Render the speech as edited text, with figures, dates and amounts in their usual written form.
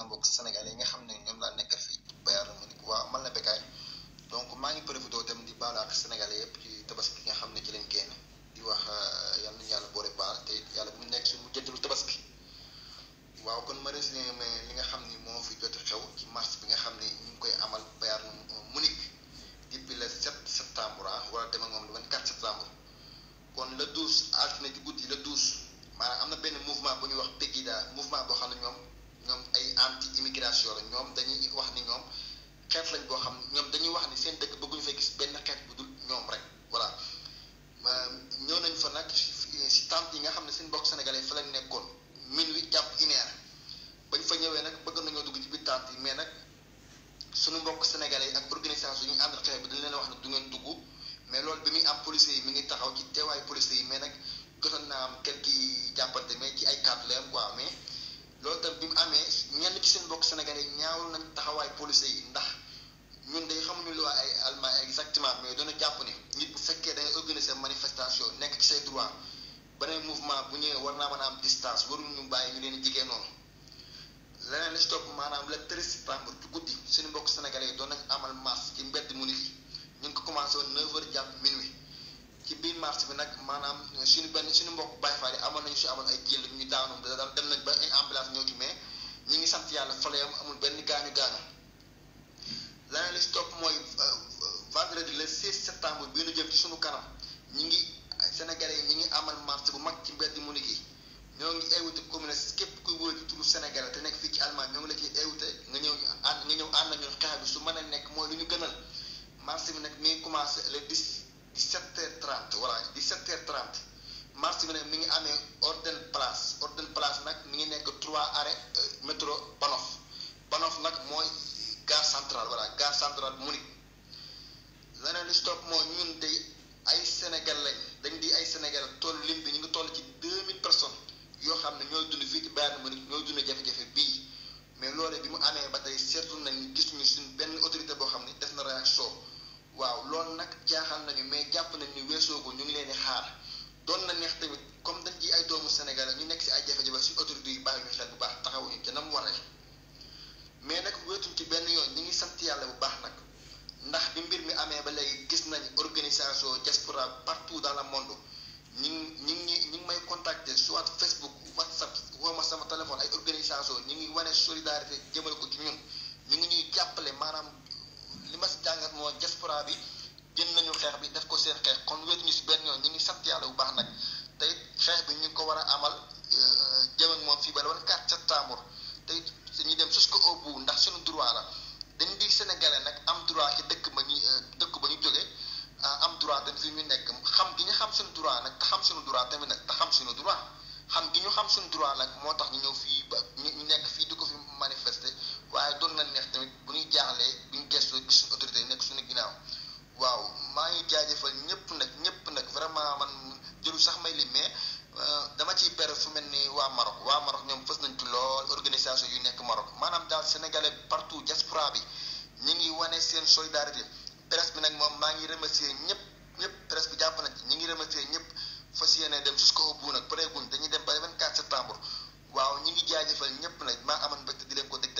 mbokk sénégalais yi nga xam ne ñoom laa nekkal fii Bayern Munich waaw man la Bécaye donc maa ngi profité tam di baalu ak sénégalais yëpp ci tabaski bi nga xam ne ci lañ génn di wax yal nañu yàlla boole baal te yàlla bu mu nekk suñu mujjantalu tabaski waaw kon ma résumé li nga xam ni moo fi jot xew ci match bi nga xam ne ñu ngi koy amal Bayern Munich depuis le 7 septembre wala dem ak moom le 24 septembre kon le 12 altine ci guddi le 12 maanaam am na benn mouvement bu ñuy wax Pegida mouvement boo xam ne ñoom ay anti immigration la ñoom dañuy wax ni ñoom xeet lañ boo xam ñoom dañuy wax ni seen dëkk bëgguñu fay gis benn xeet bu dul ñoom rek voilà ñëw nañ fa nag si tente yi nga xam ne seen mbokk sénégalais fa lañ nekkoon minuit jàpp 1 heure bañ fa ñëwee nag bëgg nañoo dugg ci biir tente yi mais nag suñu mbokk sénégalais yi ak organisation yi ñu àndal xeex bi dañ leen wax ne du ngeen dugg mais loolu bi muy am policiers yi mi ngi taxaw ci teewaayu policiers yi mais nag jotoon naa am quelques jàppante mais ci ay kàddu la am quoi mais loolu tam bi mu amee ñenn ci seen mbokk sénégalais yi ñaawul nañ taxawaay policiers yi ndax ñun day xamuñu lu waa ay allemand exactement mais doona jàpp ne nit bu fekkee da ngay organiser manifestation nekk ci say droit beneen mouvement bu ñëwee war naa mën a am distance waruñu bàyyi ñu leen jigéen noonu leneen la ci topp maanaam le 13 septembre ci guddi suñu mbokk sénégalais yi doon nañ amal marche ci mbedd Munich yi ñu ngi ko commencé woon 9h jàpp minuit ci biir marche bi nag maanaam suñu mbokk Baye Fall yi amoon nañu si amoon ay jël ñu daanu dem nañ ba ay ambulance ñëw ci mais ñi ngi sant yàlla fale am amul benn gaañu leneen li si topp mooy vendredi le 16 septembre bii nu jëm ci suñu kanam ñi ngi sénégalais yi ñi ngi amal marche bu mag ci mbedd Munich yi ñoo ngi invité communiste képp kuy wóor ci turu sénégalais te nekk fii ci Allemagne ñoo ngi la ciy invité nga ñëw ànd nañu xeex bi su mën a nekk mooy lu ñu gënal marche bi nag mi ngi commencé le 17h30 voilà 17h30 marche bi nag mi ngi amee Orden place nag mi ngi nekk 3 arrêt métro Bahnhof nag mooy gare centrale voilà gare centrale bu Munich leneen li stop mooy ñun de ay Sénégal lañ dañ di ay Sénégal toll lim bi ñu ngi toll ci 2000 personnes yoo xam ne ñooy dund fii ci Bayern Munich ñooy dund jafe-jafe bii mais loole bi mu amee ba tey seetlu nañ gis ñu suñ benn autorité boo xam ne def na réaction waaw loolu nag jaaxal nañu mais jàpp nañ ñu weesoogu ñu ngi leen di xaar doon na neex tamit comme dañ ci ay doomu Sénégal ñu nekk si ay jafe-jafe suñu autorités yi bàyyi ñu xel bu baax taxawuñu ca na mu waree mais nag wéetuñ ci benn yoon ñu ngi sant yàlla bu baax nag ndax bi mbir mi amee ba léegi gis nañ organisation diaspora partout dans le monde ñi ngi may contacter soit Facebook WhatsApp woo ma sama téléphone ay organisation ñi ngi wane solidarité jëmale ko ci ñun ñu ngi ñuy jàppale maanaam li ma si jàngat moo diaspora bi jën nañu xeex bi def ko seen xeex kon wéetuñu si benn yoon ñu ngi sant yàlla bu baax nag te it xeex bi ñu ngi ko war a amal jëm ak moom fii ba le 24 septembre te it ñu dem jusqu'au bout ndax suñu droit la dañu di sénégalais nag am droit ci dëkk ba ñu jógee am droit tamit fi ñu nekk xam gi ñu xam suñu droit nag te xam suñu droit tamit nag te xam suñu droit xam gi ñu xam suñu droit nag moo tax ñu ñëw fii ba ñu nekk fii di ko fi manifester waaye doon na neex tamit bu ñuy jaaxlee bu ñu gëstoo gis suñu autorité yi nekk suñu ginnaaw waaw maa ngi jaajëfal ñëpp nag vraiment man jëru sax may lim mais dama ciy pere fu mel ni waa Maroc ñoom fës nañ ci lool organisation yu nekk Maroc maanaam daal sénégalais partout diaspora bi ñu ngi wane seen solidarité presse bi nag moom maa ngi remercier ñëpp presse bi jàpp nañ ci ñu ngi remercier ñëpp fas yéene dem jusqu'au bout nag pareeguñ dañuy dem ba 24 septembre waaw ñu ngi jaajëfal ñëpp nag maa amoon mbégte di leen ko dégg